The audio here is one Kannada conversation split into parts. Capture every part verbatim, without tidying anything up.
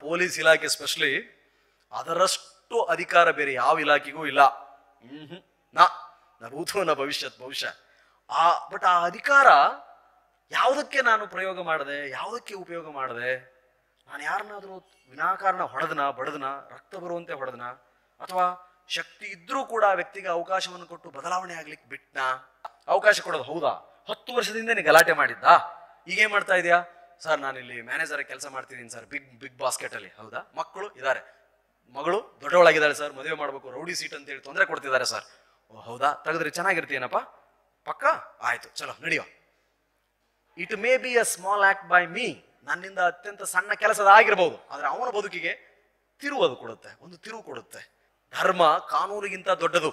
ಪೊಲೀಸ್ ಇಲಾಖೆ ಸ್ಪೆಷಲಿ ಅದರಷ್ಟು ಅಧಿಕಾರ ಬೇರೆ ಯಾವ ಇಲಾಖೆಗೂ ಇಲ್ಲ. ಹ್ಮ್ ನಾ ನ ಭೂತೋ ನ ಭವಿಷ್ಯತ್ ಬಹುಶಃ. ಆ ಬಟ್ ಆ ಅಧಿಕಾರ ಯಾವುದಕ್ಕೆ ನಾನು ಪ್ರಯೋಗ ಮಾಡದೆ, ಯಾವುದಕ್ಕೆ ಉಪಯೋಗ ಮಾಡದೆ? ನಾನು ಯಾರನ್ನಾದ್ರೂ ವಿನಾಕಾರಣ ಹೊಡೆದನ, ಬಡದನ, ರಕ್ತ ಬರುವಂತೆ ಹೊಡೆದನ, ಅಥವಾ ಶಕ್ತಿ ಇದ್ರೂ ಕೂಡ ಆ ವ್ಯಕ್ತಿಗೆ ಅವಕಾಶವನ್ನು ಕೊಟ್ಟು ಬದಲಾವಣೆ ಆಗ್ಲಿಕ್ಕೆ ಬಿಟ್ನ? ಅವಕಾಶ ಕೊಡೋದು ಹೌದಾ? ಹತ್ತು ವರ್ಷದಿಂದ ನೀ ಗಲಾಟೆ ಮಾಡಿದ್ದ, ಈಗೇನ್ ಮಾಡ್ತಾ ಇದೆಯಾ? ಸರ್ ನಾನಿಲ್ಲಿ ಮ್ಯಾನೇಜರ್ ಕೆಲಸ ಮಾಡ್ತಿದ್ದೀನಿ ಸರ್, ಬಿಗ್ ಬಿಗ್ ಬಾಸ್ಕೆಟ್ ಅಲ್ಲಿ. ಹೌದಾ? ಮಕ್ಕಳು ಇದ್ದಾರೆ, ಮಗಳು ದೊಡ್ಡವಳಾಗಿದ್ದಾರೆ ಸರ್, ಮದುವೆ ಮಾಡ್ಬೇಕು, ರೌಡಿ ಸೀಟ್ ಅಂತ ಹೇಳಿ ತೊಂದರೆ ಕೊಡ್ತಿದ್ದಾರೆ ಸರ್. ಓ ಹೌದಾ? ತೆಗೆದ್ರೆ ಚೆನ್ನಾಗಿರ್ತೀನಪ್ಪ, ಪಕ್ಕ ಆಯ್ತು, ಚಲೋ ನಡೆಯೋ. It may be a small act by me, ನನ್ನಿಂದ ಅತ್ಯಂತ ಸಣ್ಣ ಕೆಲಸದ ಆಗಿರ್ಬೋದು, ಆದ್ರೆ ಅವನ ಬದುಕಿಗೆ ತಿರುವು ಅದು ಕೊಡುತ್ತೆ, ಒಂದು ತಿರುವು ಕೊಡುತ್ತೆ. ಧರ್ಮ ಕಾನೂನಿಗಿಂತ ದೊಡ್ಡದು,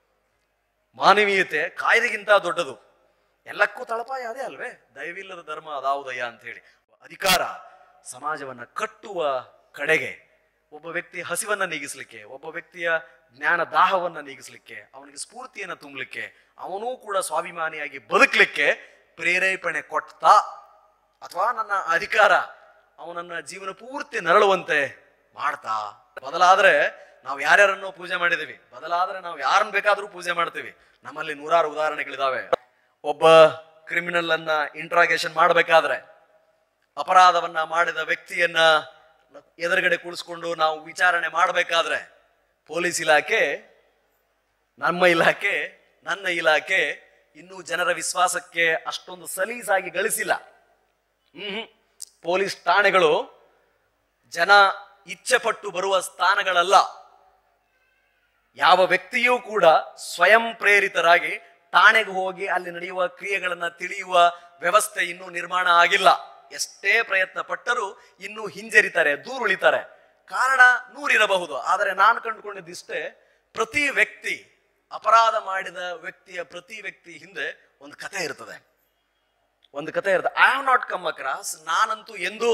ಮಾನವೀಯತೆ ಕಾಯ್ದೆಗಿಂತ ದೊಡ್ಡದು. ಎಲ್ಲಕ್ಕೂ ತಳಪಾಯ ಅದೇ ಅಲ್ವೇ? ದಯವಿಲ್ಲದ ಧರ್ಮ ಅದಾವುದಯ್ಯ ಅಂತ ಹೇಳಿ. ಅಧಿಕಾರ ಸಮಾಜವನ್ನ ಕಟ್ಟುವ ಕಡೆಗೆ, ಒಬ್ಬ ವ್ಯಕ್ತಿ ಹಸಿವನ್ನ ನೀಗಿಸ್ಲಿಕ್ಕೆ, ಒಬ್ಬ ವ್ಯಕ್ತಿಯ ಜ್ಞಾನ ದಾಹವನ್ನ ನೀಗಿಸ್ಲಿಕ್ಕೆ, ಅವನಿಗೆ ಸ್ಫೂರ್ತಿಯನ್ನ ತುಂಬಲಿಕ್ಕೆ, ಅವನೂ ಕೂಡ ಸ್ವಾಭಿಮಾನಿಯಾಗಿ ಬದುಕಲಿಕ್ಕೆ ಪ್ರೇರೇಪಣೆ ಕೊಡ್ತಾ, ಅಥವಾ ನನ್ನ ಅಧಿಕಾರ ಅವನನ್ನ ಜೀವನ ಪೂರ್ತಿ ನರಳುವಂತೆ ಮಾಡ್ತಾ. ಬದಲಾದ್ರೆ ನಾವು ಯಾರ್ಯಾರನ್ನೋ ಪೂಜೆ ಮಾಡಿದೀವಿ, ಬದಲಾದ್ರೆ ನಾವು ಯಾರನ್ನ ಬೇಕಾದ್ರೂ ಪೂಜೆ ಮಾಡ್ತೀವಿ. ನಮ್ಮಲ್ಲಿ ನೂರಾರು ಉದಾಹರಣೆಗಳಿದಾವೆ. ಒಬ್ಬ ಕ್ರಿಮಿನಲ್ ಅನ್ನ ಇಂಟ್ರಾಗೇಷನ್ ಮಾಡಬೇಕಾದ್ರೆ, ಅಪರಾಧವನ್ನ ಮಾಡಿದ ವ್ಯಕ್ತಿಯನ್ನ ಎದುರುಗಡೆ ಕೂಡಿಸ್ಕೊಂಡು ನಾವು ವಿಚಾರಣೆ ಮಾಡಬೇಕಾದ್ರೆ, ಪೊಲೀಸ್ ಇಲಾಖೆ, ನಮ್ಮ ಇಲಾಖೆ, ನನ್ನ ಇಲಾಖೆ ಇನ್ನೂ ಜನರ ವಿಶ್ವಾಸಕ್ಕೆ ಅಷ್ಟೊಂದು ಸಲೀಸಾಗಿ ಗಳಿಸಿಲ್ಲ. ಹ್ಮ್ ಪೊಲೀಸ್ ಠಾಣೆಗಳು ಜನ ಇಚ್ಛೆ ಪಟ್ಟು ಬರುವ ಸ್ಥಾನಗಳಲ್ಲ. ಯಾವ ವ್ಯಕ್ತಿಯೂ ಕೂಡ ಸ್ವಯಂ ಪ್ರೇರಿತರಾಗಿ ಠಾಣೆಗೆ ಹೋಗಿ ಅಲ್ಲಿ ನಡೆಯುವ ಕ್ರಿಯೆಗಳನ್ನ ತಿಳಿಯುವ ವ್ಯವಸ್ಥೆ ಇನ್ನೂ ನಿರ್ಮಾಣ ಆಗಿಲ್ಲ. ಎಷ್ಟೇ ಪ್ರಯತ್ನ ಪಟ್ಟರೂ ಇನ್ನೂ ಹಿಂಜರಿತಾರೆ, ದೂರುಳಿತಾರೆ. ಕಾರಣ ನೂರಿರಬಹುದು, ಆದರೆ ನಾನು ಕಂಡುಕೊಂಡಿದ್ದಿಷ್ಟೇ, ಪ್ರತಿ ವ್ಯಕ್ತಿ, ಅಪರಾಧ ಮಾಡಿದ ವ್ಯಕ್ತಿಯ ಪ್ರತಿ ವ್ಯಕ್ತಿ ಹಿಂದೆ ಒಂದು ಕಥೆ ಇರ್ತದೆ, ಒಂದು ಕಥೆ ಇರ್ತದೆ. I have not come across, ನಾನಂತೂ ಎಂದೂ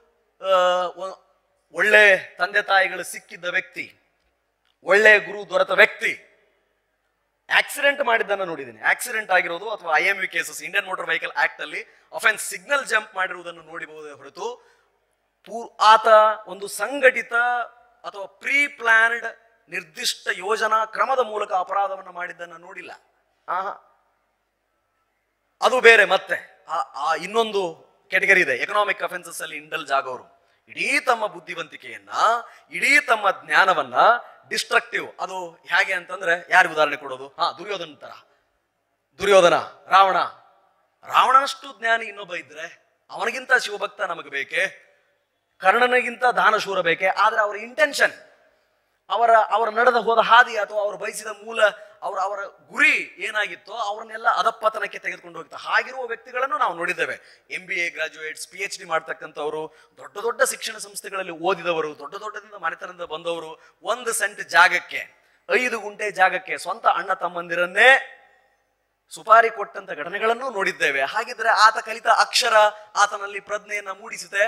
ಒಳ್ಳೆ ತಂದೆ ತಾಯಿಗಳು ಸಿಕ್ಕಿದ್ದ ವ್ಯಕ್ತಿ, ಒಳ್ಳೆ ಗುರು ದೊರೆತ ವ್ಯಕ್ತಿ ಆಕ್ಸಿಡೆಂಟ್ ಮಾಡಿದ್ದನ್ನು ನೋಡಿದ್ದೀನಿ. ಆಕ್ಸಿಡೆಂಟ್ ಆಗಿರೋದು ಅಥವಾ I M V cases, Indian motor vehicle act ಅಲ್ಲಿ ಅಫೆನ್ಸ್ ಸಿಗ್ನಲ್ ಜಂಪ್ ಮಾಡಿರುವುದನ್ನು ನೋಡಬಹುದೇ ಹೊರತು ಪೂರ್ ಆತ ಒಂದು ಸಂಘಟಿತ ಅಥವಾ ಪ್ರೀ ಪ್ಲಾನ್ಡ್ ನಿರ್ದಿಷ್ಟ ಯೋಜನಾ ಕ್ರಮದ ಮೂಲಕ ಅಪರಾಧವನ್ನು ಮಾಡಿದ್ದನ್ನು ನೋಡಿಲ್ಲ. ಆಹಾ, ಅದು ಬೇರೆ. ಮತ್ತೆ ಆ ಇನ್ನೊಂದು ಕೆಟಗರಿ ಇದೆ, ಎಕನಾಮಿಕ್ ಅಫೆನ್ಸಸ್ ಅಲ್ಲಿ ಇಂಡಲ್ಜ್ ಆಗೋರು. ಇಡೀ ತಮ್ಮ ಬುದ್ಧಿವಂತಿಕೆಯನ್ನ, ಇಡೀ ತಮ್ಮ ಜ್ಞಾನವನ್ನ ಡಿಸ್ಟ್ರಕ್ಟಿವ್, ಅದು ಹೇಗೆ ಅಂತಂದ್ರೆ, ಯಾರಿಗೆ ಉದಾಹರಣೆ ಕೊಡೋದು? ಹಾ, ದುರ್ಯೋಧನ ತರ. ದುರ್ಯೋಧನ, ರಾವಣ. ರಾವಣನಷ್ಟು ಜ್ಞಾನಿ ಇನ್ನೊಬ್ಬ ಇದ್ರೆ ಅವನಿಗಿಂತ ಶಿವಭಕ್ತ ನಮಗೆ ಬೇಕೆ? ಕರ್ಣನಿಗಿಂತ ದಾನಶೂರ ಬೇಕೆ? ಆದ್ರೆ ಅವರ ಇಂಟೆನ್ಷನ್, ಅವರ ಅವರ ನಡೆದ ಹೋದ ಹಾದಿ ಅಥವಾ ಅವರು ಬಯಸಿದ ಮೂಲ, ಅವರ ಅವರ ಗುರಿ ಏನಾಗಿತ್ತೋ ಅವ್ರನ್ನೆಲ್ಲ ಅಧಪತನಕ್ಕೆ ತೆಗೆದುಕೊಂಡು ಹೋಗ್ತಾ. ಹಾಗಿರುವ ವ್ಯಕ್ತಿಗಳನ್ನು ನಾವು ನೋಡಿದ್ದೇವೆ. M B A graduates, P H D ಮಾಡ್ತಕ್ಕಂಥವ್ರು, ದೊಡ್ಡ ದೊಡ್ಡ ಶಿಕ್ಷಣ ಸಂಸ್ಥೆಗಳಲ್ಲಿ ಓದಿದವರು, ದೊಡ್ಡ ದೊಡ್ಡದಿಂದ ಮನೆತನದಿಂದ ಬಂದವರು, ಒಂದು ಸೆಂಟ್ ಜಾಗಕ್ಕೆ, ಐದು ಗುಂಟೆ ಜಾಗಕ್ಕೆ ಸ್ವಂತ ಅಣ್ಣ ತಮ್ಮಂದಿರನ್ನೇ ಸುಪಾರಿ ಕೊಟ್ಟಂತ ಘಟನೆಗಳನ್ನು ನೋಡಿದ್ದೇವೆ. ಹಾಗಿದ್ರೆ ಆತ ಕಲಿತ ಅಕ್ಷರ ಆತನಲ್ಲಿ ಪ್ರಜ್ಞೆಯನ್ನ ಮೂಡಿಸಿದೆ.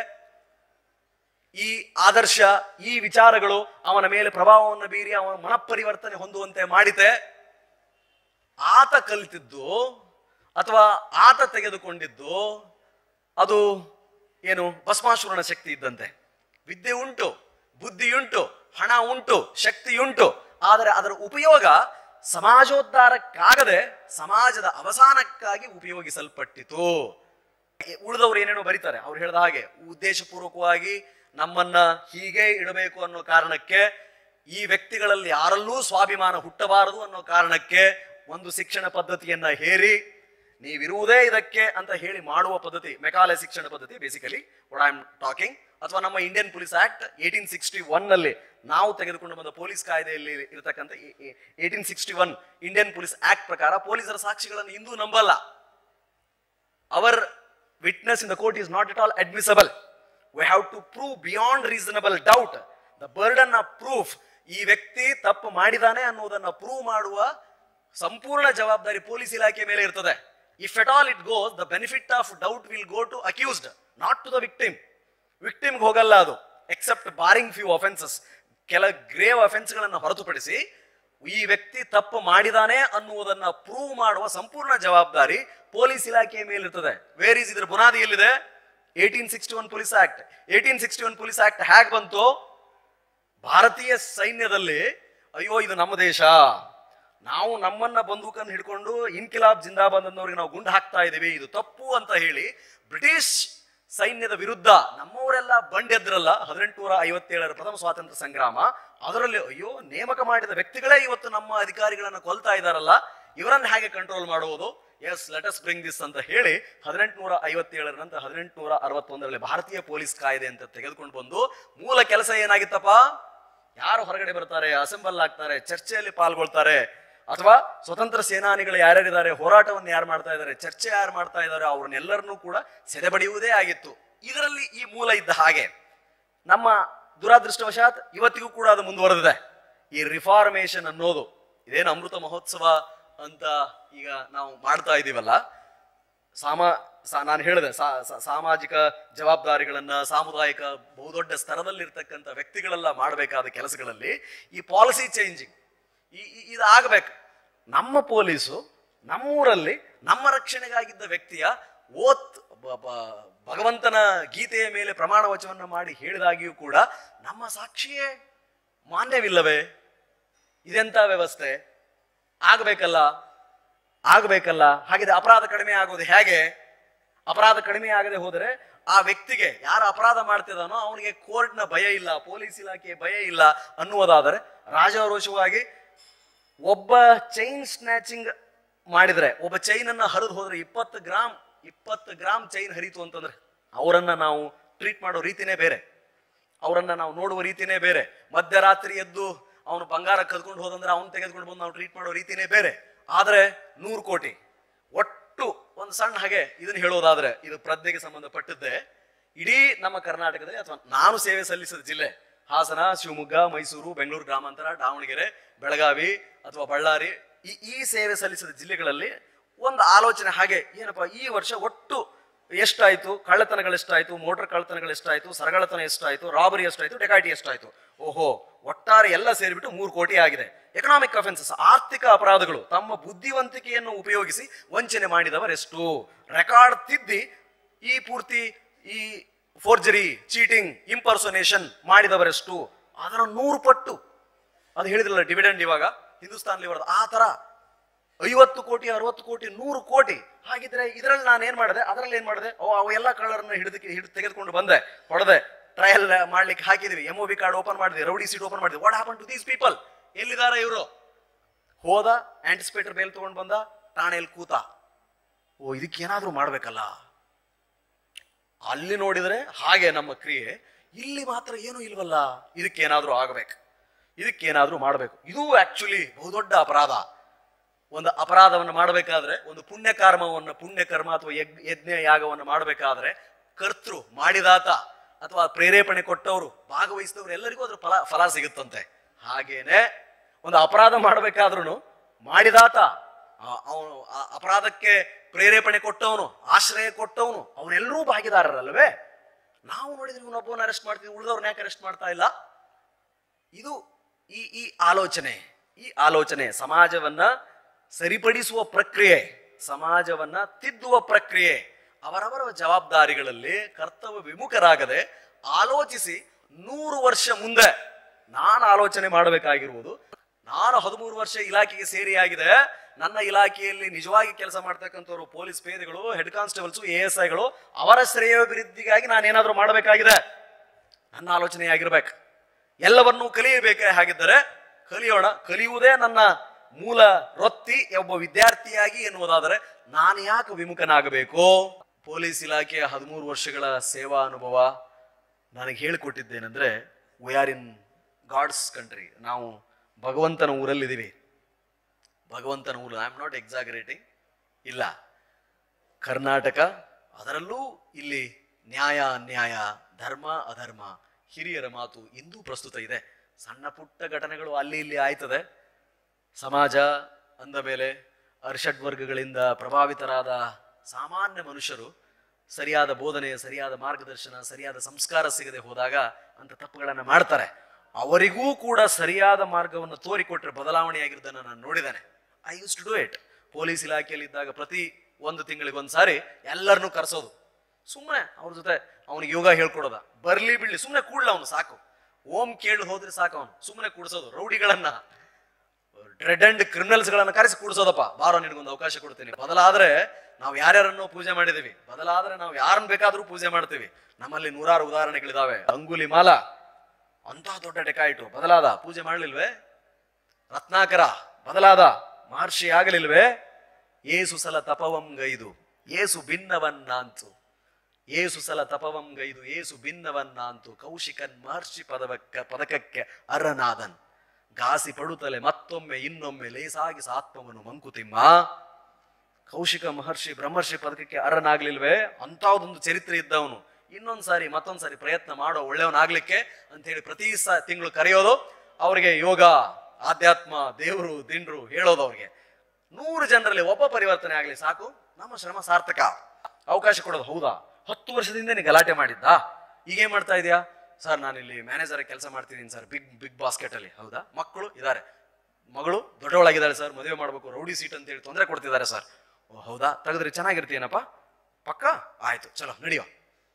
ಈ ಆದರ್ಶ, ಈ ವಿಚಾರಗಳು ಅವನ ಮೇಲೆ ಪ್ರಭಾವವನ್ನು ಬೀರಿ ಅವನ ಮನಪರಿವರ್ತನೆ ಹೊಂದುವಂತೆ ಮಾಡಿತೆ. ಆತ ಕಲಿತಿದ್ದು ಅಥವಾ ಆತ ತೆಗೆದುಕೊಂಡಿದ್ದು ಅದು ಏನು? ಭಸ್ಮಾಸುರನ ಶಕ್ತಿ ಇದ್ದಂತೆ. ವಿದ್ಯೆ ಉಂಟು, ಬುದ್ಧಿಯುಂಟು, ಹಣ ಉಂಟು, ಶಕ್ತಿಯುಂಟು, ಆದರೆ ಅದರ ಉಪಯೋಗ ಸಮಾಜೋದ್ಧಾರಕ್ಕಾಗದೆ ಸಮಾಜದ ಅವಸಾನಕ್ಕಾಗಿ ಉಪಯೋಗಿಸಲ್ಪಟ್ಟಿತು. ಉಳಿದವರು ಏನೇನೋ ಬರೀತಾರೆ, ಅವ್ರು ಹೇಳಿದ ಹಾಗೆ ಉದ್ದೇಶಪೂರ್ವಕವಾಗಿ ನಮ್ಮನ್ನ ಹೀಗೆ ಇಡಬೇಕು ಅನ್ನೋ ಕಾರಣಕ್ಕೆ, ಈ ವ್ಯಕ್ತಿಗಳಲ್ಲಿ ಯಾರಲ್ಲೂ ಸ್ವಾಭಿಮಾನ ಹುಟ್ಟಬಾರದು ಅನ್ನೋ ಕಾರಣಕ್ಕೆ ಒಂದು ಶಿಕ್ಷಣ ಪದ್ಧತಿಯನ್ನ ಹೇರಿ, ನೀವಿರುವುದೇ ಇದಕ್ಕೆ ಅಂತ ಹೇಳಿ ಮಾಡುವ ಪದ್ಧತಿ ಮೆಕಾಲೆ ಶಿಕ್ಷಣ ಪದ್ಧತಿ, basically what I am talking. ಅಥವಾ ನಮ್ಮ Indian police act eighteen sixty one ನಲ್ಲಿ ನಾವು ತೆಗೆದುಕೊಂಡು ಬಂದ ಪೊಲೀಸ್ ಕಾಯ್ದೆಯಲ್ಲಿ ಇರತಕ್ಕಂಥ eighteen sixty one Indian police act ಪ್ರಕಾರ ಪೊಲೀಸರ ಸಾಕ್ಷಿಗಳನ್ನು ಇಂದೂ ನಂಬಲ್ಲ. Our witness in the court is not at all admissible. We have to prove beyond reasonable doubt. The burden of proof, ಈ ವ್ಯಕ್ತಿ ತಪ್ಪು ಮಾಡಿದಾನೆ ಅನ್ನೋದನ್ನ ಪ್ರೂವ್ ಮಾಡುವ ಸಂಪೂರ್ಣ ಜವಾಬ್ದಾರಿ ಪೊಲೀಸ್ ಇಲಾಖೆ ಮೇಲೆ ಇರ್ತದೆ. If at all it goes, the benefit of doubt will go to accused, not to the victim. Victim ಗೆ ಹೋಗಲ್ಲ ಅದು, except barring few offenses. ಕೆಲ ಗ್ರೇವ್ ಅಫೆನ್ಸ್ ಗಳನ್ನ ಹೊರತುಪಡಿಸಿ ಈ ವ್ಯಕ್ತಿ ತಪ್ಪು ಮಾಡಿದಾನೆ ಅನ್ನುವುದನ್ನ ಪ್ರೂವ್ ಮಾಡುವ ಸಂಪೂರ್ಣ ಜವಾಬ್ದಾರಿ ಪೊಲೀಸ್ ಇಲಾಖೆಯ ಮೇಲಿರ್ತದೆ. ವೇರ್ ಈಸ್ ಇದ್ರ ಬುನಾದಿ ಎಲ್ಲಿದೆ? Eighteen sixty one police act eighteen sixty one police act ಹೇಗೆ ಬಂತು? ಭಾರತೀಯ ಸೈನ್ಯದಲ್ಲಿ ಅಯ್ಯೋ ಇದು ನಮ್ಮ ದೇಶ, ನಾವು ನಮ್ಮನ್ನ ಬಂದೂಕನ್ನು ಹಿಡ್ಕೊಂಡು ಇನ್ಕಿಲಾಬ್ ಜಿಂದಾಬಾದ್ ಅನ್ನೋರಿಗೆ ನಾವು ಗುಂಡು ಹಾಕ್ತಾ ಇದೀವಿ, ಇದು ತಪ್ಪು ಅಂತ ಹೇಳಿ ಬ್ರಿಟಿಷ್ ಸೈನ್ಯದ ವಿರುದ್ಧ ನಮ್ಮವರೆಲ್ಲ ಬಂಡೆದ್ರಲ್ಲ ಹದಿನೆಂಟುನೂರ ಐವತ್ತೇಳರ ಪ್ರಥಮ ಸ್ವಾತಂತ್ರ್ಯ ಸಂಗ್ರಾಮ, ಅದರಲ್ಲಿ ಅಯ್ಯೋ ನೇಮಕ ಮಾಡಿದ ವ್ಯಕ್ತಿಗಳೇ ಇವತ್ತು ನಮ್ಮ ಅಧಿಕಾರಿಗಳನ್ನ ಕೊಲ್ತಾ ಇದಾರಲ್ಲ, ಇವರನ್ನ ಹೇಗೆ ಕಂಟ್ರೋಲ್ ಮಾಡುವುದು? Yes let us bring this ಅಂತ ಹೇಳಿ ಹದಿನೆಂಟುನೂರ ಐವತ್ತೇಳರ ನಂತರ ಹದಿನೆಂಟುನೂರ ಅರವತ್ತೊಂದರಲ್ಲಿ ಭಾರತೀಯ ಪೊಲೀಸ್ ಕಾಯ್ದೆ ಅಂತ ತೆಗೆದುಕೊಂಡು ಬಂದು ಮೂಲ ಕೆಲಸ ಏನಾಗಿತ್ತಪ್ಪ? ಯಾರು ಹೊರಗಡೆ ಬರ್ತಾರೆ, ಅಸೆಂಬಲ್ ಆಗ್ತಾರೆ, ಚರ್ಚೆಯಲ್ಲಿ ಪಾಲ್ಗೊಳ್ತಾರೆ, ಅಥವಾ ಸ್ವತಂತ್ರ ಸೇನಾನಿಗಳು ಯಾರ್ಯಾರಿದ್ದಾರೆ, ಹೋರಾಟವನ್ನು ಯಾರು ಮಾಡ್ತಾ ಇದ್ದಾರೆ, ಚರ್ಚೆ ಯಾರು ಮಾಡ್ತಾ ಇದ್ದಾರೆ, ಅವ್ರನ್ನೆಲ್ಲರನ್ನೂ ಕೂಡ ಸೆದೆಬಡಿಯುವುದೇ ಆಗಿತ್ತು. ಇದರಲ್ಲಿ ಈ ಮೂಲ ಇದ್ದ ಹಾಗೆ ನಮ್ಮ ದುರಾದೃಷ್ಟವಶಾತ್ ಇವತ್ತಿಗೂ ಕೂಡ ಅದು ಮುಂದುವರೆದಿದೆ. ಈ ರಿಫಾರ್ಮೇಶನ್ ಅನ್ನೋದು ಇದೇನು ಅಮೃತ ಮಹೋತ್ಸವ ಅಂತ ಈಗ ನಾವು ಮಾಡ್ತಾ ಇದ್ದೀವಲ್ಲ, ಸಾಮ ನಾನು ಹೇಳಿದೆ ಸಾಮಾಜಿಕ ಜವಾಬ್ದಾರಿಗಳನ್ನ ಸಾಮುದಾಯಿಕ ಬಹುದೊಡ್ಡ ಸ್ತರದಲ್ಲಿರ್ತಕ್ಕಂಥ ವ್ಯಕ್ತಿಗಳೆಲ್ಲ ಮಾಡಬೇಕಾದ ಕೆಲಸಗಳಲ್ಲಿ ಈ ಪಾಲಿಸಿ ಚೇಂಜಿಂಗ್ ಈ ಇದು ಆಗಬೇಕು. ನಮ್ಮ ಪೊಲೀಸು ನಮ್ಮೂರಲ್ಲಿ ನಮ್ಮ ರಕ್ಷಣೆಗಾಗಿದ್ದ ವ್ಯಕ್ತಿಯ ಓತ್ ಭಗವಂತನ ಗೀತೆಯ ಮೇಲೆ ಪ್ರಮಾಣ ವಚನವನ್ನು ಮಾಡಿ ಹೇಳಿದಾಗಿಯೂ ಕೂಡ ನಮ್ಮ ಸಾಕ್ಷಿಯೇ ಮಾನ್ಯವಿಲ್ಲವೇ? ಇದೆಂತ ವ್ಯವಸ್ಥೆ? ಆಗಬೇಕಲ್ಲ ಆಗಬೇಕಲ್ಲ ಹಾಗಿದ್ರೆ ಅಪರಾಧ ಕಡಿಮೆ ಆಗೋದು ಹೇಗೆ? ಅಪರಾಧ ಕಡಿಮೆ ಆಗದೆ ಹೋದರೆ ಆ ವ್ಯಕ್ತಿಗೆ ಯಾರು ಅಪರಾಧ ಮಾಡ್ತಿದ್ದಾನೋ ಅವನಿಗೆ ಕೋರ್ಟ್ನ ಭಯ ಇಲ್ಲ, ಪೊಲೀಸ್ ಇಲಾಖೆಯ ಭಯ ಇಲ್ಲ ಅನ್ನುವುದಾದರೆ ರಾಜಾರೋಷವಾಗಿ ಒಬ್ಬ ಚೈನ್ ಸ್ನ್ಯಾಚಿಂಗ್ ಮಾಡಿದ್ರೆ, ಒಬ್ಬ ಚೈನ್ ಅನ್ನ ಹರಿದು ಹೋದ್ರೆ ಇಪ್ಪತ್ತು ಗ್ರಾಮ್ ಇಪ್ಪತ್ತು ಗ್ರಾಮ್ ಚೈನ್ ಹರಿತು ಅಂತಂದ್ರೆ ಅವರನ್ನ ನಾವು ಟ್ರೀಟ್ ಮಾಡೋ ರೀತಿನೇ ಬೇರೆ, ಅವರನ್ನ ನಾವು ನೋಡುವ ರೀತಿನೇ ಬೇರೆ. ಮಧ್ಯರಾತ್ರಿ ಎದ್ದು ಅವನು ಬಂಗಾರ ಕದ್ಕೊಂಡು ಹೋದಂದ್ರೆ ಅವನು ತೆಗೆದುಕೊಂಡು ಬಂದು ನಾವು ಟ್ರೀಟ್ ಮಾಡೋ ರೀತಿನೇ ಬೇರೆ. ಆದ್ರೆ ನೂರು ಕೋಟಿ ಒಟ್ಟು ಒಂದು ಸಣ್ಣ ಹಾಗೆ ಇದನ್ನ ಹೇಳೋದಾದ್ರೆ ಇದು ಪ್ರಜ್ಞೆಗೆ ಸಂಬಂಧಪಟ್ಟದ್ದೇ. ಇಡೀ ನಮ್ಮ ಕರ್ನಾಟಕದಲ್ಲಿ ಅಥವಾ ನಾನು ಸೇವೆ ಸಲ್ಲಿಸಿದ ಜಿಲ್ಲೆ ಹಾಸನ, ಶಿವಮೊಗ್ಗ, ಮೈಸೂರು, ಬೆಂಗಳೂರು ಗ್ರಾಮಾಂತರ, ದಾವಣಗೆರೆ, ಬೆಳಗಾವಿ ಅಥವಾ ಬಳ್ಳಾರಿ, ಈ ಈ ಸೇವೆ ಸಲ್ಲಿಸಿದ ಜಿಲ್ಲೆಗಳಲ್ಲಿ ಒಂದು ಆಲೋಚನೆ ಹಾಗೆ, ಏನಪ್ಪಾ ಈ ವರ್ಷ ಒಟ್ಟು ಎಷ್ಟಾಯ್ತು, ಕಳ್ಳತನಗಳೆಷ್ಟಾಯ್ತು, ಮೋಟರ್ ಕಳ್ಳತನಗಳು ಎಷ್ಟಾಯ್ತು, ಸರಗಳತನ ಎಷ್ಟಾಯ್ತು, ರಾಬರಿ ಎಷ್ಟಾಯ್ತು, ಡೆಕಾಯಿಟಿ ಎಷ್ಟಾಯ್ತು, ಓಹೋ ಒಟ್ಟಾರೆ ಎಲ್ಲ ಸೇರಿಬಿಟ್ಟು ಮೂರು ಕೋಟಿ ಆಗಿದೆ. ಎಕನಾಮಿಕ್ ಅಫೆನ್ಸಸ್, ಆರ್ಥಿಕ ಅಪರಾಧಗಳು, ತಮ್ಮ ಬುದ್ಧಿವಂತಿಕೆಯನ್ನು ಉಪಯೋಗಿಸಿ ವಂಚನೆ ಮಾಡಿದವರೆಷ್ಟು, ರೆಕಾರ್ಡ್ ತಿದ್ದಿ ಈ ಪೂರ್ತಿ ಈ ಫೋರ್ಜರಿ, ಚೀಟಿಂಗ್, ಇಂಪರ್ಸೋನೇಷನ್ ಮಾಡಿದವರೆಷ್ಟು, ಅದರ ನೂರು ಪಟ್ಟು. ಅದು ಹೇಳಿದ್ರಲ್ಲ ಡಿವಿಡೆಂಡ್ ಇವಾಗ ಹಿಂದೂಸ್ತಾನ್ ಲಿವರ್, ಆ ತರ ಐವತ್ತು ಕೋಟಿ, ಅರವತ್ತು ಕೋಟಿ, ನೂರು ಕೋಟಿ. ಹಾಗಿದ್ರೆ ಇದರಲ್ಲಿ ನಾನು ಏನ್ ಮಾಡಿದೆ, ಅದರಲ್ಲಿ ಏನ್ ಮಾಡಿದೆ, ಓ ಅವು ಎಲ್ಲ ಕಳ್ಳರನ್ನ ಹಿಡಿದು ಹಿಡಿದು ತೆಗೆದುಕೊಂಡು ಬಂದೆ, ಹೊಡೆದೆ, ಟ್ರಯಲ್ ಮಾಡ್ಲಿಕ್ಕೆ ಹಾಕಿದ್ವಿ, M O B card open ಮಾಡಿದ್ವಿ, ರೌಡಿ ಸೀಟ್ ಓಪನ್ ಮಾಡಿದ್ವಿ. What happen to these people? ಎಲ್ಲಿದ್ದಾರೆ ಇವರು? ಹೋದ, ಆಂಟಿಸಿಪೇಟರ್ ಬೇಲ್ ತಗೊಂಡು ಬಂದ, ಠಾಣೆಯಲ್ಲಿ ಕೂತ. ಓ ಇದಕ್ಕೇನಾದ್ರೂ ಮಾಡ್ಬೇಕಲ್ಲ. ಅಲ್ಲಿ ನೋಡಿದ್ರೆ ಹಾಗೆ ನಮ್ಮ ಕ್ರಿಯೆ, ಇಲ್ಲಿ ಮಾತ್ರ ಏನೂ ಇಲ್ವಲ್ಲ, ಇದಕ್ಕೇನಾದ್ರೂ ಆಗಬೇಕು, ಇದಕ್ಕೇನಾದ್ರೂ ಮಾಡಬೇಕು. ಇದು ಆಕ್ಚುಲಿ ಬಹುದೊಡ್ಡ ಅಪರಾಧ. ಒಂದು ಅಪರಾಧವನ್ನು ಮಾಡಬೇಕಾದ್ರೆ, ಒಂದು ಪುಣ್ಯ ಕರ್ಮವನ್ನು ಪುಣ್ಯ ಕರ್ಮ ಅಥವಾ ಯಜ್ಞ ಯಾಗವನ್ನು ಮಾಡಬೇಕಾದ್ರೆ ಕರ್ತೃ, ಮಾಡಿದಾತ ಅಥವಾ ಪ್ರೇರೇಪಣೆ ಕೊಟ್ಟವರು, ಭಾಗವಹಿಸಿದವರು ಎಲ್ಲರಿಗೂ ಅದ್ರ ಫಲ ಫಲ ಸಿಗುತ್ತಂತೆ. ಹಾಗೇನೆ ಒಂದು ಅಪರಾಧ ಮಾಡಬೇಕಾದ್ರೂ ಮಾಡಿದಾತ, ಅವನು ಅಪರಾಧಕ್ಕೆ ಪ್ರೇರೇಪಣೆ ಕೊಟ್ಟವನು, ಆಶ್ರಯ ಕೊಟ್ಟವನು, ಅವನೆಲ್ಲರೂ ಭಾಗಿದಾರರಲ್ವೇ? ನಾವು ನೋಡಿದ್ರೆ ಇವನೊಬ್ಬನ ಅರೆಸ್ಟ್ ಮಾಡ್ತೀವಿ, ಉಳಿದವ್ರನ್ನ ಯಾಕೆ ಅರೆಸ್ಟ್ ಮಾಡ್ತಾ ಇಲ್ಲ? ಇದು ಈ ಈ ಆಲೋಚನೆ ಈ ಆಲೋಚನೆ ಸಮಾಜವನ್ನ ಸರಿಪಡಿಸುವ ಪ್ರಕ್ರಿಯೆ, ಸಮಾಜವನ್ನ ತಿದ್ದುವ ಪ್ರಕ್ರಿಯೆ. ಅವರವರ ಜವಾಬ್ದಾರಿಗಳಲ್ಲಿ ಕರ್ತವ್ಯ ವಿಮುಖರಾಗದೆ ಆಲೋಚಿಸಿ ನೂರು ವರ್ಷ ಮುಂದೆ ನಾನು ಆಲೋಚನೆ ಮಾಡಬೇಕಾಗಿರುವುದು, ನಾನು ಹದಿಮೂರು ವರ್ಷ ಇಲಾಖೆಗೆ ಸೇರಿಯಾಗಿದೆ, ನನ್ನ ಇಲಾಖೆಯಲ್ಲಿ ನಿಜವಾಗಿ ಕೆಲಸ ಮಾಡ್ತಕ್ಕಂಥವ್ರು ಪೊಲೀಸ್ ಪೇದೆಗಳು, ಹೆಡ್ ಕಾನ್ಸ್ಟೇಬಲ್ಸ್, ಎ ಎಸ್ ಐಗಳು, ಅವರ ಶ್ರೇಯೋಭಿವೃದ್ಧಿಗಾಗಿ ನಾನೇನಾದ್ರೂ ಮಾಡಬೇಕಾಗಿದೆ. ನನ್ನ ಆಲೋಚನೆ ಆಗಿರ್ಬೇಕು. ಎಲ್ಲವನ್ನೂ ಕಲಿಯಬೇಕೆ? ಹಾಗಿದ್ದರೆ ಕಲಿಯೋಣ. ಕಲಿಯುವುದೇ ನನ್ನ ಮೂಲ ವೃತ್ತಿ ಒಬ್ಬ ವಿದ್ಯಾರ್ಥಿಯಾಗಿ ಎನ್ನುವುದಾದರೆ ನಾನು ಯಾಕೆ ವಿಮುಖನಾಗಬೇಕು? ಪೊಲೀಸ್ ಇಲಾಖೆಯ ಹದಿಮೂರು ವರ್ಷಗಳ ಸೇವಾ ಅನುಭವ ನನಗೆ ಹೇಳಿಕೊಟ್ಟಿದ್ದೇನೆಂದ್ರೆ, we are in God's country. ನಾವು ಭಗವಂತನ ಊರಲ್ಲಿದ್ದೀವಿ. ಭಗವಂತನ ಊರು, ಐ ಆಮ್ ನಾಟ್ ಎಕ್ಸಾಗರೇಟಿಂಗ್. ಇಲ್ಲ, ಕರ್ನಾಟಕ, ಅದರಲ್ಲೂ ಇಲ್ಲಿ ನ್ಯಾಯ ಅನ್ಯಾಯ, ಧರ್ಮ ಅಧರ್ಮ, ಹಿರಿಯರ ಮಾತು ಇಂದೂ ಪ್ರಸ್ತುತ ಇದೆ. ಸಣ್ಣ ಪುಟ್ಟ ಘಟನೆಗಳು ಅಲ್ಲಿ ಇಲ್ಲಿ ಆಯ್ತದೆ. ಸಮಾಜ ಅಂದ ಮೇಲೆ ಅರ್ಷಡ್ ವರ್ಗಗಳಿಂದ ಪ್ರಭಾವಿತರಾದ ಸಾಮಾನ್ಯ ಮನುಷ್ಯರು ಸರಿಯಾದ ಬೋಧನೆ, ಸರಿಯಾದ ಮಾರ್ಗದರ್ಶನ, ಸರಿಯಾದ ಸಂಸ್ಕಾರ ಸಿಗದೆ ಹೋದಾಗ ಅಂತ ತಪ್ಪುಗಳನ್ನು ಮಾಡ್ತಾರೆ. ಅವರಿಗೂ ಕೂಡ ಸರಿಯಾದ ಮಾರ್ಗವನ್ನು ತೋರಿಕೊಟ್ರೆ ಬದಲಾವಣೆಯಾಗಿರೋದನ್ನು ನಾನು ನೋಡಿದ್ದೇನೆ. I use to do it. Police ಇಲಾಖೆಯಲ್ಲಿ ಇದ್ದಾಗ ಪ್ರತಿ ಒಂದು ತಿಂಗಳಿಗೊಂದ್ಸಾರಿ ಎಲ್ಲರನ್ನೂ ಕರೆಸೋದು, ಸುಮ್ಮನೆ ಅವ್ರ ಜೊತೆ ಅವನಿಗೆ ಯೋಗ ಹೇಳ್ಕೊಡೋದ, ಬರ್ಲಿ ಬಿಡ್ಲಿ ಸುಮ್ಮನೆ ಕೂಡ್ಲ ಅವನು ಸಾಕು. ಓಂ ಕೇಳಿ ಹೋದ್ರೆ ಸಾಕು, ಅವನು ಸುಮ್ಮನೆ ಕೂಡ್ಸೋದು. ರೌಡಿಗಳನ್ನ, ಡ್ರೆಡ್ ಅಂಡ್ ಕ್ರಿಮಿನಲ್ಸ್ ಗಳನ್ನ ಕರೆಸಿ ಕೂಡ್ಸೋದಪ್ಪ, ಬಾರೋ ನಿನಗೊಂದು ಅವಕಾಶ ಕೊಡ್ತೀನಿ. ಬದಲಾದ್ರೆ ನಾವು ಯಾರ್ಯಾರನ್ನೋ ಪೂಜೆ ಮಾಡಿದೀವಿ, ಬದಲಾದ್ರೆ ನಾವು ಯಾರನ್ನ ಬೇಕಾದ್ರೂ ಪೂಜೆ ಮಾಡ್ತೀವಿ. ನಮ್ಮಲ್ಲಿ ನೂರಾರು ಉದಾಹರಣೆಗಳಿದಾವೆ. ಅಂಗುಲಿ ಮಾಲ ಅಂತ ದೊಡ್ಡ ಡೆಕಾಯಿಟು ಬದಲಾದ, ಪೂಜೆ ಮಾಡ್ಲಿಲ್ವೇ? ರತ್ನಾಕರ ಬದಲಾದ, ಮಹರ್ಷಿ ಆಗಲಿಲ್ವೇ? ಏಸು ಸಲ ತಪವಂ ಗೈದು ಏಸು ಭಿನ್ನವನ್ನಾಂತು, ಏಸು ಸಲ ತಪವಂ ಗೈದು ಏಸು ಭಿನ್ನವನ್ನಾಂತು, ಕೌಶಿಕನ್ ಮಹರ್ಷಿ ಪದವಕ್ಕ ಪದಕಕ್ಕೆ ಅರನಾದನ್, ಘಾಸಿ ಪಡುತ್ತಲೆ ಮತ್ತೊಮ್ಮೆ ಇನ್ನೊಮ್ಮೆ ಲೇಸಾಗಿ ಸಾತ್ಮವನು ಮಂಕುತಿಮ್ಮ. ಕೌಶಿಕ ಮಹರ್ಷಿ ಬ್ರಹ್ಮರ್ಷಿ ಪದಕಕ್ಕೆ ಅರನಾಗ್ಲಿಲ್ವೇ? ಅಂತಹದೊಂದು ಚರಿತ್ರೆ ಇದ್ದವನು. ಇನ್ನೊಂದ್ಸಾರಿ ಮತ್ತೊಂದ್ಸಾರಿ ಪ್ರಯತ್ನ ಮಾಡೋ ಒಳ್ಳೆಯವನಾಗ್ಲಿಕ್ಕೆ ಅಂತ ಹೇಳಿ ಪ್ರತಿ ಸ ತಿಂಗಳು ಕರೆಯೋದು ಅವ್ರಿಗೆ. ಯೋಗ, ಆಧ್ಯಾತ್ಮ, ದೇವರು, ದಿಂಡ್ರು ಹೇಳೋದು ಅವ್ರಿಗೆ. ನೂರು ಜನರಲ್ಲಿ ಒಬ್ಬ ಪರಿವರ್ತನೆ ಆಗ್ಲಿ ಸಾಕು, ನಮ್ಮ ಶ್ರಮ ಸಾರ್ಥಕ. ಅವಕಾಶ ಕೊಡೋದು. ಹೌದಾ, ಹತ್ತು ವರ್ಷದಿಂದ ನೀ ಗಲಾಟೆ ಮಾಡಿದ್ದ, ಈಗೇನ್ ಮಾಡ್ತಾ ಇದೆಯಾ? ಸರ್ ನಾನಿಲ್ಲಿ ಮ್ಯಾನೇಜರ್ ಕೆಲಸ ಮಾಡ್ತಿದ್ದೀನಿ ಸರ್, ಬಿಗ್ ಬಿಗ್ ಬಾಸ್ಕೆಟ್ ಅಲ್ಲಿ. ಹೌದಾ, ಮಕ್ಕಳು ಇದಾರೆ, ಮಗಳು ದೊಡ್ಡವಳಾಗಿದ್ದಾಳೆ ಸರ್, ಮದುವೆ ಮಾಡ್ಬೇಕು, ರೌಡಿ ಸೀಟ್ ಅಂತ ಹೇಳಿ ತೊಂದರೆ ಕೊಡ್ತಿದ್ದಾರೆ ಸರ್. ಓ ಹೌದಾ, ತೆಗೆದ್ರೆ ಚೆನ್ನಾಗಿರ್ತೀನಪ್ಪ, ಪಕ್ಕ ಆಯ್ತು, ಚಲೋ ನಡೆಯೋ.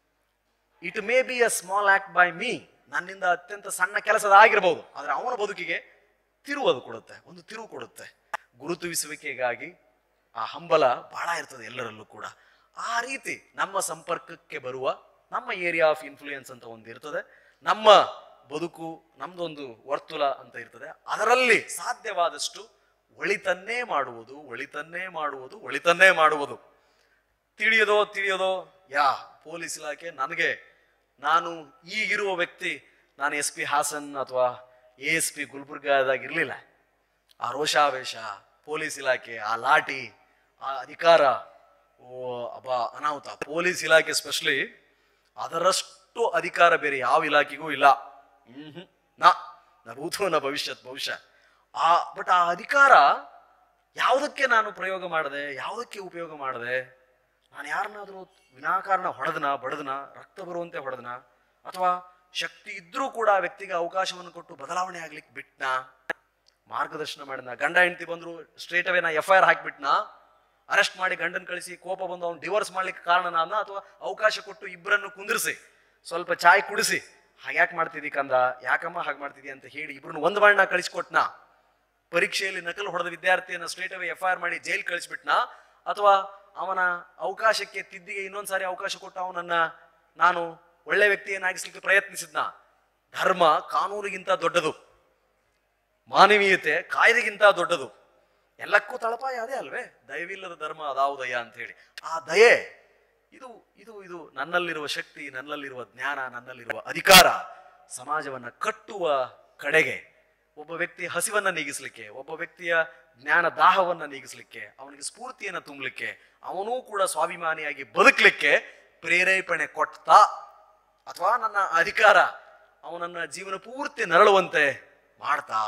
It may be a small act by me, ನನ್ನಿಂದ ಅತ್ಯಂತ ಸಣ್ಣ ಕೆಲಸದ ಆಗಿರ್ಬೋದು, ಆದ್ರೆ ಅವನ ಬದುಕಿಗೆ ತಿರುವು ಕೊಡುತ್ತೆ, ಒಂದು ತಿರುವು ಕೊಡುತ್ತೆ. ಗುರುತಿಸುವಿಕೆಗಾಗಿ ಆ ಹಂಬಲ ಬಹಳ ಇರ್ತದೆ ಎಲ್ಲರಲ್ಲೂ ಕೂಡ. ಆ ರೀತಿ ನಮ್ಮ ಸಂಪರ್ಕಕ್ಕೆ ಬರುವ ನಮ್ಮ ಏರಿಯಾ ಆಫ್ ಇನ್ಫ್ಲೂಯೆನ್ಸ್ ಅಂತ ಒಂದು ಇರ್ತದೆ, ನಮ್ಮ ಬದುಕು ನಮ್ದೊಂದು ವರ್ತುಲ ಅಂತ ಇರ್ತದೆ. ಅದರಲ್ಲಿ ಸಾಧ್ಯವಾದಷ್ಟು ಒಳಿತನ್ನೇ ಮಾಡುವುದು, ಒಳಿತನ್ನೇ ಮಾಡುವುದು, ಒಳಿತನ್ನೇ ಮಾಡುವುದು. ತಿಳಿಯೋದೋ ತಿಳಿಯೋದೋ ಯಾ ಪೊಲೀಸ್ ಇಲಾಖೆ ನನಗೆ, ನಾನು ಈಗಿರುವ ವ್ಯಕ್ತಿ, ನಾನು ಎಸ್ ಪಿ ಹಾಸನ್ ಅಥವಾ ಎ ಎಸ್ ಪಿ ಗುಲ್ಬರ್ಗಾದಾಗ ಇರಲಿಲ್ಲ. ಆ ರೋಷಾವೇಶ, ಪೊಲೀಸ್ ಇಲಾಖೆ, ಆ ಲಾಠಿ, ಆ ಅಧಿಕಾರ, ಓ ಅಬ್ಬಾ ಅನಾಹುತ. ಪೊಲೀಸ್ ಇಲಾಖೆ ಸ್ಪೆಷಲಿ ಅದರಷ್ಟು ಅಧಿಕಾರ ಬೇರೆ ಯಾವ ಇಲಾಖೆಗೂ ಇಲ್ಲ. ಹ್ಮ್ ನಾ ನ ಭೂತೋ ನ ಭವಿಷ್ಯತ್ ಬಹುಶಃ. ಆ ಬಟ್ ಆ ಅಧಿಕಾರ ಯಾವುದಕ್ಕೆ ನಾನು ಪ್ರಯೋಗ ಮಾಡದೆ, ಯಾವುದಕ್ಕೆ ಉಪಯೋಗ ಮಾಡದೆ? ನಾನು ಯಾರನ್ನಾದ್ರೂ ವಿನಾಕಾರಣ ಹೊಡೆದನ, ಬಡದನ, ರಕ್ತ ಬರುವಂತೆ ಹೊಡೆದನ, ಅಥವಾ ಶಕ್ತಿ ಇದ್ರೂ ಕೂಡ ಆ ವ್ಯಕ್ತಿಗೆ ಅವಕಾಶವನ್ನು ಕೊಟ್ಟು ಬದಲಾವಣೆ ಆಗ್ಲಿಕ್ಕೆ ಬಿಟ್ನಾ? ಮಾರ್ಗದರ್ಶನ ಮಾಡಿದ್ನ? ಗಂಡ ಹೆಂಡತಿ ಬಂದ್ರು ಸ್ಟ್ರೇಟ್ ಅವೇ ನಾ ಎಫ್ ಐ ಆರ್ ಹಾಕ್ಬಿಟ್ನಾ? ಅರೆಸ್ಟ್ ಮಾಡಿ ಗಂಡನ್ ಕಳಿಸಿ ಕೋಪ ಬಂದು ಅವ್ನು ಡಿವೋರ್ಸ್ ಮಾಡ್ಲಿಕ್ಕೆ ಕಾರಣನಾದ್ನ? ಅಥವಾ ಅವಕಾಶ ಕೊಟ್ಟು ಇಬ್ಬರನ್ನು ಕುಂದಿರಿಸಿ ಸ್ವಲ್ಪ ಚಾಯ್ ಕುಡಿಸಿ ಹಾಗ್ಯಾಕೆ ಮಾಡ್ತಿದ್ದಿ ಕಂದ, ಯಾಕಮ್ಮ ಹಾಗೆ ಮಾಡ್ತಿದ್ದಿ ಅಂತ ಹೇಳಿ ಇಬ್ರನ್ನು ಒಂದು ಬಾಣ ಕಳಿಸ್ಕೊಟ್ನಾ? ಪರೀಕ್ಷೆಯಲ್ಲಿ ನಕಲು ಹೊಡೆದ ವಿದ್ಯಾರ್ಥಿಯನ್ನ straight away F I R ಮಾಡಿ ಜೈಲ್ ಕಳಿಸ್ಬಿಟ್ನಾ? ಅಥವಾ ಅವನ ಅವಕಾಶಕ್ಕೆ ತಿದ್ದಿಗೆ ಇನ್ನೊಂದ್ಸಾರಿ ಅವಕಾಶ ಕೊಟ್ಟು ಅವನನ್ನ ನಾನು ಒಳ್ಳೆ ವ್ಯಕ್ತಿಯನ್ನಾಗಿಸ್ಲಿಕ್ಕೆ ಪ್ರಯತ್ನಿಸಿದ್ನ? ಧರ್ಮ ಕಾನೂನಿಗಿಂತ ದೊಡ್ಡದು, ಮಾನವೀಯತೆ ಕಾಯ್ದೆಗಿಂತ ದೊಡ್ಡದು. ಎಲ್ಲಕ್ಕೂ ತಳಪಾಯ ಅದೇ ಅಲ್ವೇ? ದಯವಿಲ್ಲದ ಧರ್ಮ ಅದಾವುದಯ್ಯ ಅಂತ ಹೇಳಿ. ಆ ದಯೆ ಇದು ಇದು ಇದು ನನ್ನಲ್ಲಿರುವ ಶಕ್ತಿ, ನನ್ನಲ್ಲಿರುವ ಜ್ಞಾನ, ನನ್ನಲ್ಲಿರುವ ಅಧಿಕಾರ ಸಮಾಜವನ್ನ ಕಟ್ಟುವ ಕಡೆಗೆ, ಒಬ್ಬ ವ್ಯಕ್ತಿಯ ಹಸಿವನ್ನ ನೀಗಿಸ್ಲಿಕ್ಕೆ, ಒಬ್ಬ ವ್ಯಕ್ತಿಯ ಜ್ಞಾನ ದಾಹವನ್ನ ನೀಗಿಸ್ಲಿಕ್ಕೆ, ಅವನಿಗೆ ಸ್ಫೂರ್ತಿಯನ್ನ ತುಂಬಲಿಕ್ಕೆ, ಅವನೂ ಕೂಡ ಸ್ವಾಭಿಮಾನಿಯಾಗಿ ಬದುಕಲಿಕ್ಕೆ ಪ್ರೇರೇಪಣೆ ಕೊಡ್ತಾ, ಅಥವಾ ನನ್ನ ಅಧಿಕಾರ ಅವನನ್ನ ಜೀವನ ಪೂರ್ತಿ ನರಳುವಂತೆ ಮಾಡ್ತಾ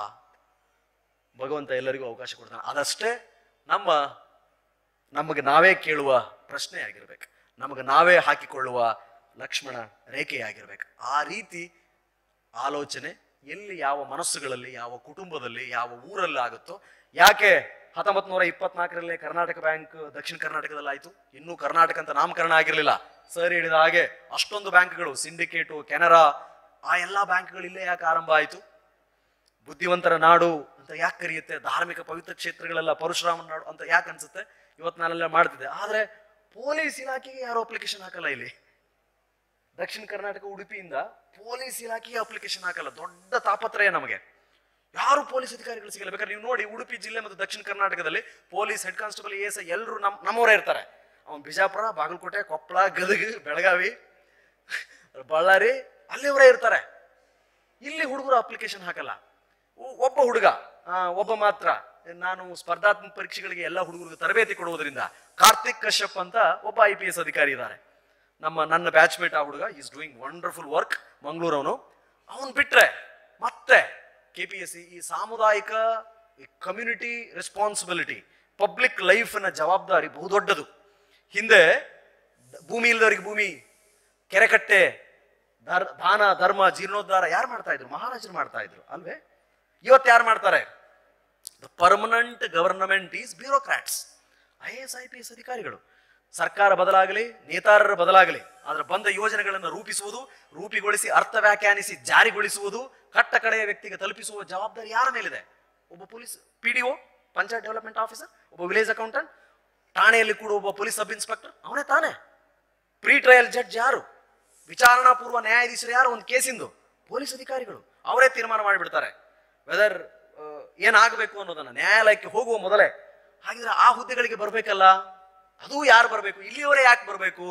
ಭಗವಂತ ಎಲ್ಲರಿಗೂ ಅವಕಾಶ ಕೊಡ್ತಾನೆ. ಅದಷ್ಟೇ ನಮ್ಮ ನಮಗೆ ನಾವೇ ಕೇಳುವ ಪ್ರಶ್ನೆ ಆಗಿರ್ಬೇಕು, ನಮಗೆ ನಾವೇ ಹಾಕಿಕೊಳ್ಳುವ ಲಕ್ಷ್ಮಣ ರೇಖೆಯಾಗಿರ್ಬೇಕು. ಆ ರೀತಿ ಆಲೋಚನೆ ಎಲ್ಲಿ, ಯಾವ ಮನಸ್ಸುಗಳಲ್ಲಿ, ಯಾವ ಕುಟುಂಬದಲ್ಲಿ, ಯಾವ ಊರಲ್ಲಿ ಆಗುತ್ತೋ. ಯಾಕೆ ಹತ್ತೊಂಬತ್ ನೂರ ಇಪ್ಪತ್ನಾಲ್ಕರಲ್ಲೇ ಕರ್ನಾಟಕ ಬ್ಯಾಂಕ್ ದಕ್ಷಿಣ ಕರ್ನಾಟಕದಲ್ಲಿ ಆಯ್ತು? ಇನ್ನೂ ಕರ್ನಾಟಕ ಅಂತ ನಾಮಕರಣ ಆಗಿರ್ಲಿಲ್ಲ. ಸರ್ ಹೇಳಿದ ಹಾಗೆ ಅಷ್ಟೊಂದು ಬ್ಯಾಂಕ್ಗಳು, ಸಿಂಡಿಕೇಟು, ಕೆನರಾ, ಆ ಎಲ್ಲಾ ಬ್ಯಾಂಕ್ಗಳು ಇಲ್ಲೇ ಯಾಕೆ ಆರಂಭ ಆಯ್ತು? ಬುದ್ಧಿವಂತರ ನಾಡು ಅಂತ ಯಾಕೆ ಕರೆಯುತ್ತೆ? ಧಾರ್ಮಿಕ ಪವಿತ್ರ ಕ್ಷೇತ್ರಗಳೆಲ್ಲ ಪರಶುರಾಮನ ನಾಡು ಅಂತ ಯಾಕೆ ಅನ್ಸುತ್ತೆ? ಇವತ್ತು ನಾನೆಲ್ಲ ಮಾಡ್ತಿದ್ದೆ. ಆದ್ರೆ ಪೊಲೀಸ್ ಇಲಾಖೆಗೆ ಯಾರು ಅಪ್ಲಿಕೇಶನ್ ಹಾಕಲ್ಲ. ಇಲ್ಲಿ ದಕ್ಷಿಣ ಕರ್ನಾಟಕ ಉಡುಪಿಯಿಂದ ಪೊಲೀಸ್ ಇಲಾಖೆಗೆ ಅಪ್ಲಿಕೇಶನ್ ಹಾಕಲ್ಲ. ದೊಡ್ಡ ತಾಪತ್ರಯ ನಮಗೆ. ಯಾರು ಪೊಲೀಸ್ ಅಧಿಕಾರಿಗಳು ಸಿಗಲ್ಲ. ಬೇಕಾದ್ರೆ ನೀವು ನೋಡಿ, ಉಡುಪಿ ಜಿಲ್ಲೆ ಮತ್ತು ದಕ್ಷಿಣ ಕರ್ನಾಟಕದಲ್ಲಿ police head constable, A S I ಎಲ್ಲರೂ ನಮ್ ನಮ್ಮವರೇ ಇರ್ತಾರೆ. ಅವನು ಬಿಜಾಪುರ, ಬಾಗಲಕೋಟೆ, ಕೊಪ್ಪಳ, ಗದಗ, ಬೆಳಗಾವಿ, ಬಳ್ಳಾರಿ ಅಲ್ಲಿವರೇ ಇರ್ತಾರೆ. ಇಲ್ಲಿ ಹುಡುಗರು ಅಪ್ಲಿಕೇಶನ್ ಹಾಕಲ್ಲ. ಒಬ್ಬ ಹುಡುಗ, ಒಬ್ಬ ಮಾತ್ರ. ನಾನು ಸ್ಪರ್ಧಾತ್ಮಕ ಪರೀಕ್ಷೆಗಳಿಗೆ ಎಲ್ಲ ಹುಡುಗರಿಗೆ ತರಬೇತಿ ಕೊಡುವುದರಿಂದ ಕಾರ್ತಿಕ್ ಕಶ್ಯಪ್ ಅಂತ ಒಬ್ಬ ಐ ಪಿ ಎಸ್ ಅಧಿಕಾರಿ ಇದ್ದಾರೆ. ನಮ್ಮ ನನ್ನ ಬ್ಯಾಚ್ಮೇಟ್ ಆ ಹುಡುಗ, ಈಸ್ ಡೂಯಿಂಗ್ ವಂಡರ್ಫುಲ್ ವರ್ಕ್, ಮಂಗಳೂರವನು. ಅವನು ಬಿಟ್ರೆ ಮತ್ತೆ ಕೆ ಪಿ ಎಸ್ ಸಿ ಈ ಸಾಮುದಾಯಿಕ ಕಮ್ಯುನಿಟಿ ರೆಸ್ಪಾನ್ಸಿಬಿಲಿಟಿ, ಪಬ್ಲಿಕ್ ಲೈಫ್ನ ಜವಾಬ್ದಾರಿ ಬಹುದೊಡ್ಡದು. ಹಿಂದೆ ಭೂಮಿ ಇಲ್ಲದವರಿಗೆ ಭೂಮಿ, ಕೆರೆಕಟ್ಟೆ, ದಾನ ಧರ್ಮ, ಜೀರ್ಣೋದ್ಧಾರ ಯಾರು ಮಾಡ್ತಾ ಇದ್ರು? ಮಹಾರಾಜರು ಮಾಡ್ತಾ ಇದ್ರು ಅಲ್ವೇ? ಇವತ್ತು ಯಾರು ಮಾಡ್ತಾರೆ? The permanent government is bureaucrats, I A S I P S ಅಧಿಕಾರಿಗಳು. ಸರ್ಕಾರ ಬದಲಾಗಲಿ, ನೇತಾರರು ಬದಲಾಗಲಿ, ಅದರ ಬಂದ ಯೋಜನೆಗಳನ್ನು ರೂಪಿಸುವುದು, ರೂಪಿಗೊಳಿಸಿ ಅರ್ಥ ವ್ಯಾಖ್ಯಾನಿಸಿ ಜಾರಿಗೊಳಿಸುವುದು, ಕಟ್ಟ ಕಡೆಯ ವ್ಯಕ್ತಿಗೆ ತಲುಪಿಸುವ ಜವಾಬ್ದಾರಿ ಯಾರ ಮೇಲಿದೆ? ಒಬ್ಬ police P D O, panchayat development officer, ಒಬ್ಬ ವಿಲೇಜ್ ಅಕೌಂಟೆಂಟ್, ಠಾಣೆಯಲ್ಲಿ ಕೂಡ ಒಬ್ಬ ಪೊಲೀಸ್ ಸಬ್ ಇನ್ಸ್ಪೆಕ್ಟರ್, ಅವನೇ ತಾನೇ. ಪ್ರೀ ಟ್ರಯಲ್ ಜಡ್ಜ್ ಯಾರು? ವಿಚಾರಣಾ ಪೂರ್ವ ನ್ಯಾಯಾಧೀಶರು ಯಾರು? ಒಂದು ಕೇಸಿಂದು ಪೊಲೀಸ್ ಅಧಿಕಾರಿಗಳು. ಅವರೇ ತೀರ್ಮಾನ ಮಾಡಿಬಿಡ್ತಾರೆ ವೆದರ್ ಏನಾಗಬೇಕು ಅನ್ನೋದನ್ನ ನ್ಯಾಯಾಲಯಕ್ಕೆ ಹೋಗುವ ಮೊದಲೇ. ಹಾಗಿದ್ರೆ ಆ ಹುದ್ದೆಗಳಿಗೆ ಬರಬೇಕಲ್ಲ, ಅದು ಯಾರು ಬರಬೇಕು? ಇಲ್ಲಿಯವರೇ ಯಾಕೆ ಬರಬೇಕು?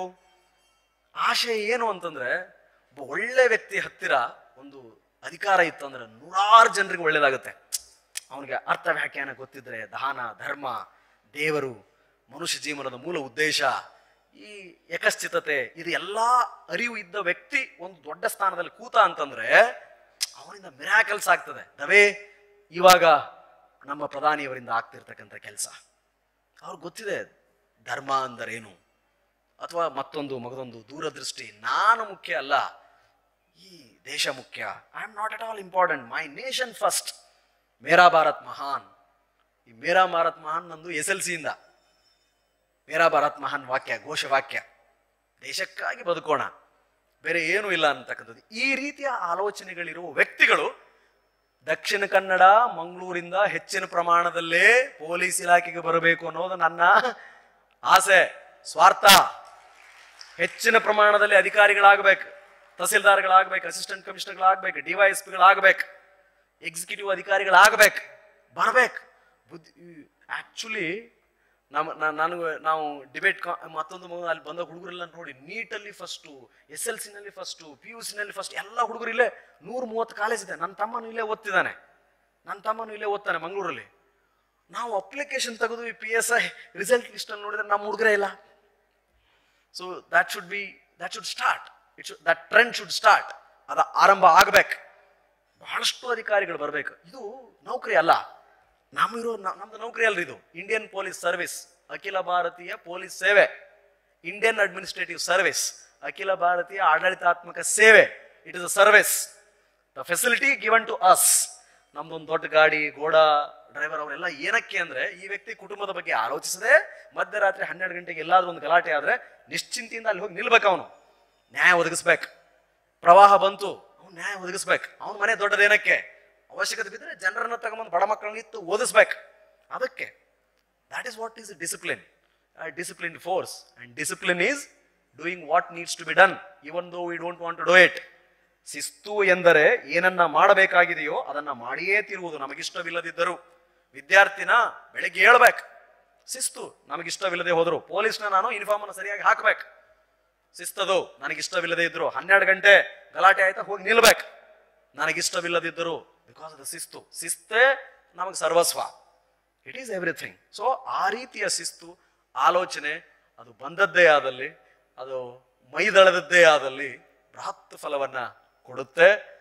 ಆಶಯ ಏನು ಅಂತಂದ್ರೆ, ಒಬ್ಬ ಒಳ್ಳೆ ವ್ಯಕ್ತಿ ಹತ್ತಿರ ಒಂದು ಅಧಿಕಾರ ಇತ್ತು ಅಂದ್ರೆ ನೂರಾರು ಜನರಿಗೆ ಒಳ್ಳೇದಾಗುತ್ತೆ. ಅವನಿಗೆ ಅರ್ಥ ವ್ಯಾಖ್ಯಾನ ಗೊತ್ತಿದ್ರೆ, ದಾನ, ಧರ್ಮ, ದೇವರು, ಮನುಷ್ಯ ಜೀವನದ ಮೂಲ ಉದ್ದೇಶ, ಈ ಏಕಶ್ಚಿತತೆ, ಇದು ಎಲ್ಲಾ ಅರಿವು ಇದ್ದ ವ್ಯಕ್ತಿ ಒಂದು ದೊಡ್ಡ ಸ್ಥಾನದಲ್ಲಿ ಕೂತ ಅಂತಂದ್ರೆ ಅವನಿಂದ ಮಿರಾಕಲ್ಸ್ ಆಗ್ತದೆ. ದವೇ ಇವಾಗ ನಮ್ಮ ಪ್ರಧಾನಿಯವರಿಂದ ಆಗ್ತಿರ್ತಕ್ಕಂಥ ಕೆಲಸ. ಅವ್ರಿಗೆ ಗೊತ್ತಿದೆ ಧರ್ಮ ಅಂದರೇನು, ಅಥವಾ ಮತ್ತೊಂದು ಮಗದೊಂದು ದೂರದೃಷ್ಟಿ. ನಾನು ಮುಖ್ಯ ಅಲ್ಲ, ಈ ದೇಶ ಮುಖ್ಯ. I am not at all important, my nation first. ಮೇರಾ ಭಾರತ್ ಮಹಾನ್. ಈ ಮೇರಾ ಭಾರತ್ ಮಹಾನ್ ನಂದು ಎಸ್ ಎಲ್ ಸಿಯಿಂದ. ಮೇರಾ ಭಾರತ್ ಮಹಾನ್ ವಾಕ್ಯ, ಘೋಷವಾಕ್ಯ. ದೇಶಕ್ಕಾಗಿ ಬದುಕೋಣ, ಬೇರೆ ಏನೂ ಇಲ್ಲ ಅಂತಕ್ಕಂಥದ್ದು. ಈ ರೀತಿಯ ಆಲೋಚನೆಗಳಿರುವ ವ್ಯಕ್ತಿಗಳು ದಕ್ಷಿಣ ಕನ್ನಡ, ಮಂಗಳೂರಿಂದ ಹೆಚ್ಚಿನ ಪ್ರಮಾಣದಲ್ಲೇ ಪೊಲೀಸ್ ಇಲಾಖೆಗೆ ಬರಬೇಕು ಅನ್ನೋದು ನನ್ನ ಆಸೆ, ಸ್ವಾರ್ಥ. ಹೆಚ್ಚಿನ ಪ್ರಮಾಣದಲ್ಲಿ ಅಧಿಕಾರಿಗಳಾಗಬೇಕು, ತಹಸೀಲ್ದಾರ್ಗಳಾಗಬೇಕು, ಅಸಿಸ್ಟೆಂಟ್ ಕಮಿಷನರ್ಗಳಾಗಬೇಕು, ಡಿವೈಎಸ್ ಪಿಗಳಾಗಬೇಕು, ಎಕ್ಸಿಕ್ಯೂಟಿವ್ ಅಧಿಕಾರಿಗಳಾಗಬೇಕು, ಬರಬೇಕು. ಬುದ್ಧಿ ಆಕ್ಚುಲಿ ನಮ್ಮ ನಾನು ನಾವು ಡಿಬೇಟ್ ಮತ್ತೊಂದು ಅಲ್ಲಿ ಬಂದ ಹುಡುಗರೆಲ್ಲ ನೋಡಿ, ನೀಟಲ್ಲಿ ಫಸ್ಟು, ಎಸ್ ಎಲ್ ಸಿನಲ್ಲಿ ಫಸ್ಟು, ಪಿ ಯು ಸಿನಲ್ಲಿ ಫಸ್ಟ್, ಎಲ್ಲ ಹುಡುಗರು ಇಲ್ಲೇ. ನೂರ ಮೂವತ್ತು ಕಾಲೇಜ್ ಇದೆ. ನನ್ನ ತಮ್ಮನು ಇಲ್ಲೇ ಓದ್ತಿದ್ದಾನೆ, ನನ್ನ ತಮ್ಮನು ಇಲ್ಲೇ ಓದ್ತಾನೆ ಮಂಗಳೂರಲ್ಲಿ. ನಾವು ಅಪ್ಲಿಕೇಶನ್ ತೆಗೆದು ಈ P S I result list ಅನ್ನು ನೋಡಿದ್ರೆ ನಮ್ಮ ಹುಡುಗರೇ ಇಲ್ಲ. So that should be that should start it should that trend should start. ಅದ ಆರಂಭ ಆಗ್ಬೇಕು. ಬಹಳಷ್ಟು ಅಧಿಕಾರಿಗಳು ಬರಬೇಕು. ಇದು ನೌಕರಿ ಅಲ್ಲ, ನಮ್ಮಿರೋ ನಮ್ದು ನೌಕರಿ ಅಲ್ರಿ ಇದು. ಇಂಡಿಯನ್ ಪೊಲೀಸ್ ಸರ್ವಿಸ್, ಅಖಿಲ ಭಾರತೀಯ ಪೊಲೀಸ್ ಸೇವೆ, ಇಂಡಿಯನ್ ಅಡ್ಮಿನಿಸ್ಟ್ರೇಟಿವ್ ಸರ್ವಿಸ್, ಅಖಿಲ ಭಾರತೀಯ ಆಡಳಿತಾತ್ಮಕ ಸೇವೆ. It is a service, the facility given to us. ನಮ್ದೊಂದು ದೊಡ್ಡ ಗಾಡಿ, ಗೋಡಾ ಡ್ರೈವರ್ ಅವರೆಲ್ಲ ಏನಕ್ಕೆ ಅಂದ್ರೆ, ಈ ವ್ಯಕ್ತಿ ಕುಟುಂಬದ ಬಗ್ಗೆ ಆಲೋಚಿಸದೆ ಮಧ್ಯರಾತ್ರಿ ಹನ್ನೆರಡು ಗಂಟೆಗೆ ಎಲ್ಲಾದ್ರೂ ಒಂದು ಗಲಾಟೆ ಆದ್ರೆ ನಿಶ್ಚಿಂತೆಯಿಂದ ಅಲ್ಲಿ ಹೋಗಿ ನಿಲ್ಬೇಕು. ಅವನು ನ್ಯಾಯ ಒದಗಿಸ್ಬೇಕು. ಪ್ರವಾಹ ಬಂತು, ಅವ್ನು ನ್ಯಾಯ ಒದಗಿಸ್ಬೇಕು. ಅವನ ಮನೆ ದೊಡ್ಡದೇನಕ್ಕೆ? ಅವಶ್ಯಕತೆ ಬಿದ್ದರೆ ಜನರನ್ನ ತಗೊಂಬಂದು ಬಡ ಮಕ್ಕಳನ್ನ ಇತ್ತು ಓದಿಸ್ಬೇಕು. ಅದಕ್ಕೆ that is what is discipline, a disciplined force, and discipline is doing what needs to be done even though we don't want to do it. ಶಿಸ್ತು ಎಂದರೆ ಏನನ್ನ ಮಾಡಬೇಕಾಗಿದೆಯೋ ಅದನ್ನ ಮಾಡಿಯೇ ತಿರುವುದು, ನಮಗಿಷ್ಟವಿಲ್ಲದಿದ್ದರು. ವಿದ್ಯಾರ್ಥಿನ ಬೆಳಗ್ಗೆ ಹೇಳ್ಬೇಕು, ಶಿಸ್ತು ನಮಗಿಷ್ಟವಿಲ್ಲದೆ ಹೋದ್ರು. ಪೊಲೀಸ್ನ ನಾನು ಯೂನಿಫಾರ್ಮ್ ಅನ್ನು ಸರಿಯಾಗಿ ಹಾಕ್ಬೇಕು, ಶಿಸ್ತದು. ನನಗಿಷ್ಟವಿಲ್ಲದೆ ಇದ್ರು ಹನ್ನೆರಡು ಗಂಟೆ ಗಲಾಟೆ ಆಯ್ತಾ ಹೋಗಿ ನಿಲ್ಬೇಕು, ನನಗಿಷ್ಟವಿಲ್ಲದಿದ್ದರು. ಬಿಕಾಸ್ ಆಫ್ ದ ಶಿಸ್ತು. ಶಿಸ್ತೇ ನಮಗೆ ಸರ್ವಸ್ವ. It is everything. ಸೊ ಆ ರೀತಿಯ ಶಿಸ್ತು ಆಲೋಚನೆ ಅದು ಬಂದದ್ದೇ ಆದಲ್ಲಿ, ಅದು ಮೈದಳದದ್ದೇ ಆದಲ್ಲಿ ಬೃಹತ್ ಫಲವನ್ನ ಕೊಡುತ್ತೆ.